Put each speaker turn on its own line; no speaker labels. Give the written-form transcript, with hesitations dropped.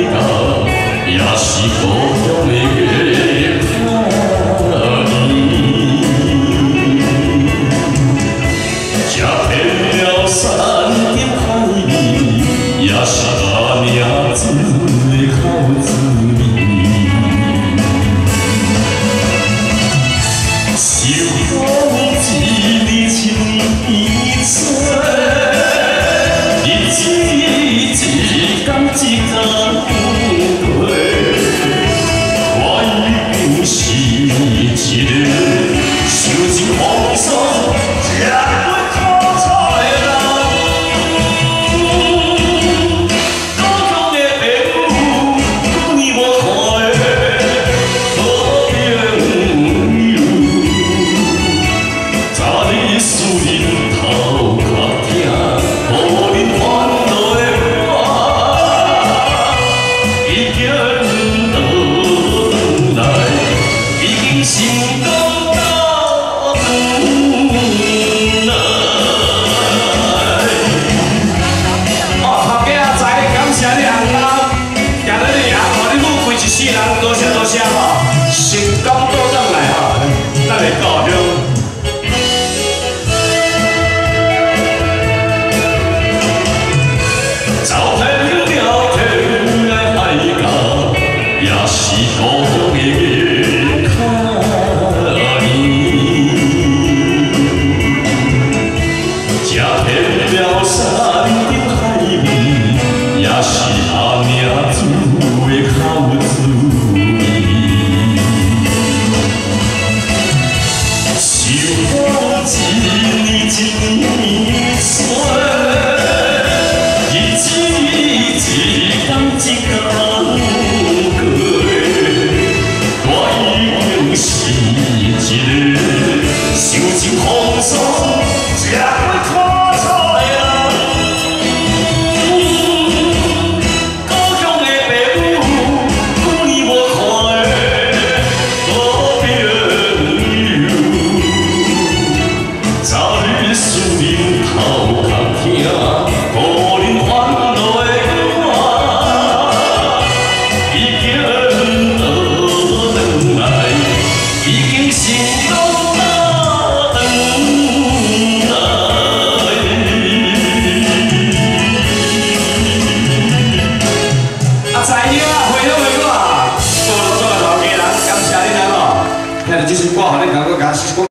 到，也是故乡的月光暝。吃遍了山顶海面，也是阿娘子的口滋味。秋风一日千年吹，日子一天一天过，我已经是一个受尽风霜、吃过苦楚的人。故乡的父母，久年无看的好朋友。早日使人头壳疼，予人烦恼的我，已经倒来，已经成功倒转来。头家仔，感谢你红包，今日你也看你母贵一世人，多谢多谢吼，成功倒转来吼，咱会高兴。走遍了天涯海角，也是故乡的月较圆。吃遍了山顶海面，也是阿娘子的口滋味。秋风一年一年吹。一天过，我已经是一个受尽风霜、吃过苦楚的人。故乡的父母，久年无看的好朋友，早日使人头壳疼，予人烦恼的。就是挂好，你赶快给他